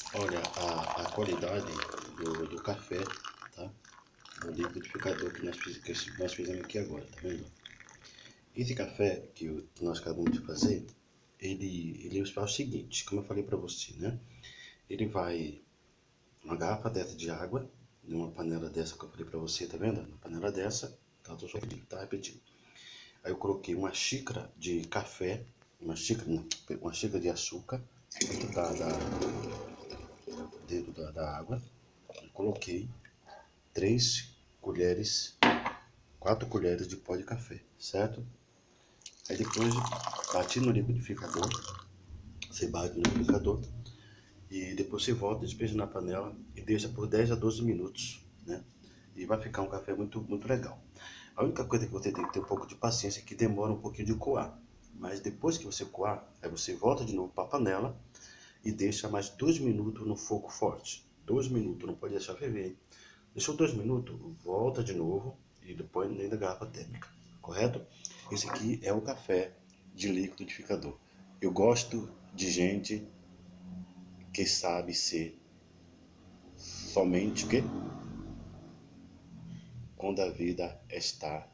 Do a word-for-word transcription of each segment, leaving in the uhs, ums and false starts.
Olha, a, a qualidade do, do café, tá? Do liquidificador que nós, fiz- que nós fizemos aqui agora, tá vendo? Esse café que, o- que nós acabamos de fazer, ele, ele faz o seguinte, como eu falei pra você, né? Ele vai uma garrafa dessa de água, numa panela dessa que eu falei pra você, tá vendo? Uma panela dessa, tá? Tô só repetindo, tá repetindo. Aí eu coloquei uma xícara de café, uma xícara, não, uma xícara de açúcar dentro da, da, dentro da, da água. Eu coloquei três colheres, quatro colheres de pó de café, certo? Aí depois bati no liquidificador, você bate no liquidificador e depois você volta, despeja na panela e deixa por dez a doze minutos, né? E vai ficar um café muito, muito legal. A única coisa que você tem que ter um pouco de paciência é que demora um pouquinho de coar. Mas depois que você coar, aí você volta de novo para a panela e deixa mais dois minutos no fogo forte. Dois minutos, não pode deixar ferver. Deixou dois minutos, volta de novo e depois dentro da garrafa térmica, correto? Esse aqui é o café de liquidificador. Eu gosto de gente que sabe ser somente o quê? Quando a vida está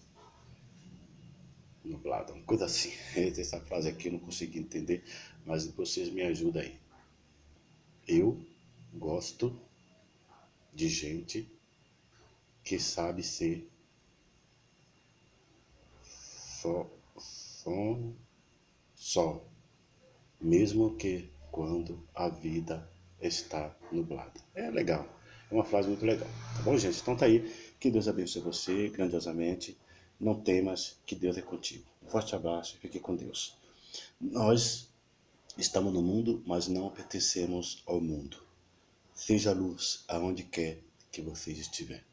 nublada, uma coisa assim. Essa frase aqui eu não consegui entender, mas vocês me ajudam aí. Eu gosto de gente que sabe ser só, só, só, mesmo que quando a vida está nublada. É legal, é uma frase muito legal. Tá bom, gente? Então tá aí. Que Deus abençoe você grandiosamente. Não temas, que Deus é contigo. Um forte abraço e fique com Deus. Nós estamos no mundo, mas não pertencemos ao mundo. Seja luz aonde quer que você estiver.